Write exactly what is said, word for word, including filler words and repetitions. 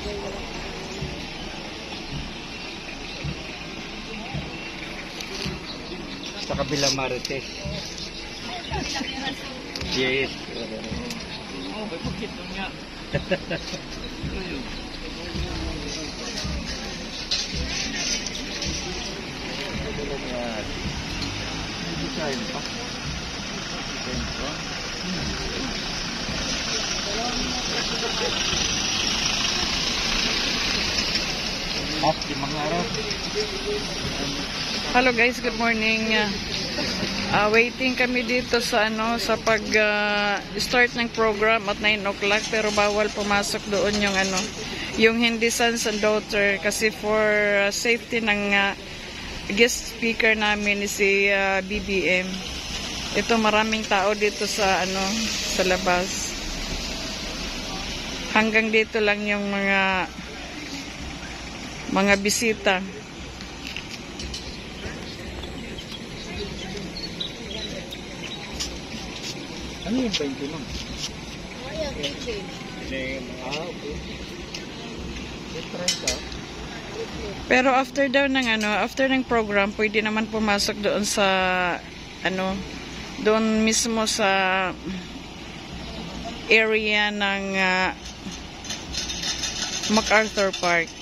Sa kabilang Marites. Yes. Oh, may pagkito niya. Hello guys, good morning. Uh, uh, waiting kami dito sa ano sa pag uh, start ng program at nine o'clock, pero bawal pumasok doon yung ano, yung hindi sons and daughter kasi for uh, safety ng uh, guest speaker namin si uh, B B M. Ito, maraming tao dito sa ano sa labas. Hanggang dito lang yung mga mga bisita. Ano yung twenty nun? Ay, okay. Ah, okay. Try ka. Pero after daw ng ano, after ng program, pwede naman pumasok doon sa ano, doon mismo sa area ng uh, MacArthur Park.